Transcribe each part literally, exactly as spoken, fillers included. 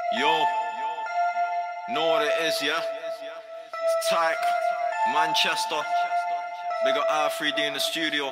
Yo, know what it is, yeah? It's Tyke, Manchester. Big up R three D in the studio.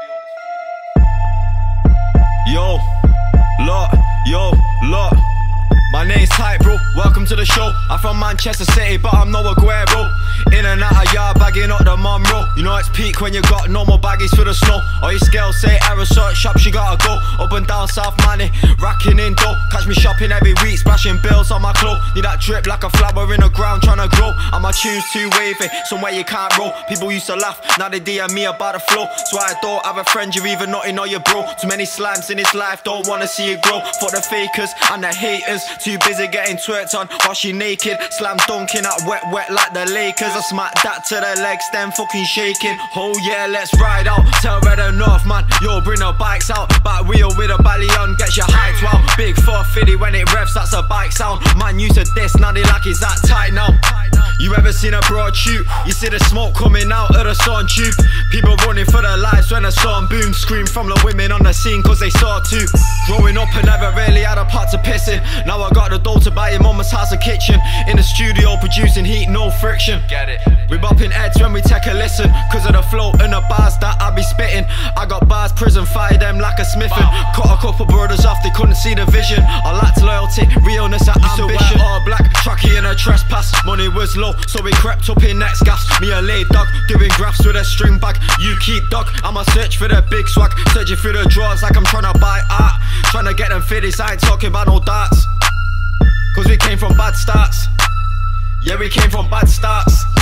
Yo, look, yo, look. My name's Tyke, bro. Welcome to the show. I'm from Manchester City, but I'm no Aguero. In and out of yard, bagging up the Monroe. You know it's peak when you got no more baggies for the snow. All your scales say error search shop, she gotta go. Up and down South Money, racking in dough. Catch me shopping every week, splashing bills on my clothes. Need that drip like a flower in the ground, trying to grow. And my tunes too wavy, somewhere you can't roll. People used to laugh, now they D M me about the flow. So I don't have a friend, you're either not in or you're bro. Too many slimes in this life, don't wanna see you grow. For the fakers and the haters, too busy getting twerked on while she naked. Slam dunking at wet wet like the Lakers. I smack that to the legs, then fucking shaking. Oh yeah, let's ride out, tell Red and North man, yo bring the bikes out. Back wheel with a belly on, gets your heights wow. Big four fifty when it revs, that's a bike sound. Man used to diss, now they like it's that tight now. You ever seen a broad shoot? You see the smoke coming out of the sun tube. People running for their lives when the sun boom. Scream from the women on the scene cause they saw too. Growing up I never really had a pot to piss in. Now I got the dough to buy your mama's house a kitchen. In the studio producing heat, no friction. Get it? We bopping heads when we take a listen, cause of the flow and the bars that I be spitting. I got bars, prison, fire them like a smithin'. Cut a couple brothers off, they couldn't see the vision. I lacked loyalty, realness and ambition. All black, tracky and a trespass. Money was low, so we crept up in next gas. Me and Lay Dog, doing graphs with a string bag. You keep dog, I'ma search for the big swag. Searching through the drawers like I'm trying to buy art. Trying to get them fitties, I ain't talking about no darts. Cause we came from bad starts. Yeah, we came from bad starts.